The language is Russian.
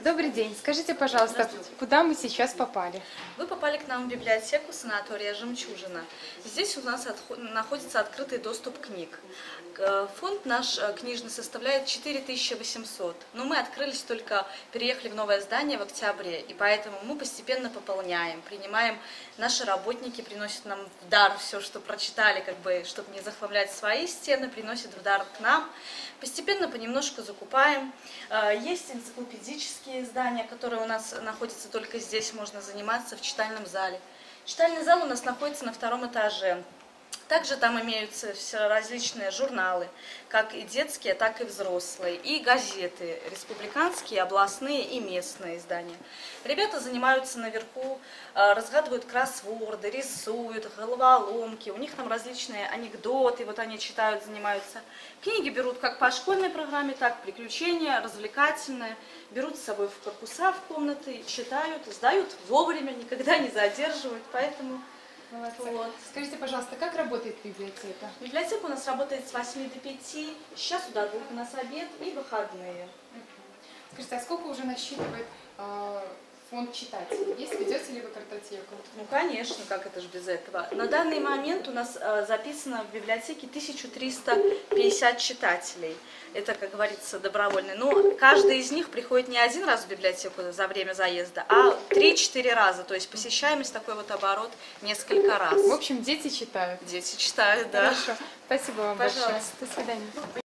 Добрый день. Скажите, пожалуйста, куда мы сейчас попали? Вы попали к нам в библиотеку санатория «Жемчужина». Здесь у нас находится открытый доступ книг. Фонд наш книжный составляет 4800, но мы открылись только, переехали в новое здание в октябре, и поэтому мы постепенно пополняем, принимаем, наши работники приносят нам в дар все, что прочитали, чтобы не захламлять свои стены, приносят в дар к нам. Постепенно понемножку закупаем. Есть энциклопедические издания, которые у нас находятся только здесь, можно заниматься в читальном зале. Читальный зал у нас находится на 2-м этаже. Также там имеются все различные журналы, как и детские, так и взрослые, и газеты, республиканские, областные и местные издания. Ребята занимаются наверху, разгадывают кроссворды, рисуют, головоломки, у них там различные анекдоты, вот они читают, занимаются. Книги берут как по школьной программе, так приключения, развлекательные, берут с собой в корпуса, в комнаты, читают, сдают вовремя, никогда не задерживают, поэтому... Вот. Скажите, пожалуйста, как работает библиотека? Библиотека у нас работает с 8 до 5, сейчас до 2 у нас обед и выходные. Скажите, а сколько уже насчитывает фонд читателей? Ведете ли вы картотеку? Ну, конечно, как это же без этого. На данный момент у нас записано в библиотеке 1350 читателей. Это, как говорится, добровольно. Но каждый из них приходит не один раз в библиотеку за время заезда, а 3-4 раза. То есть посещаемость, такой вот оборот, несколько раз. В общем, дети читают. Дети читают, да. Хорошо. Спасибо вам Пожалуйста. большое. До свидания.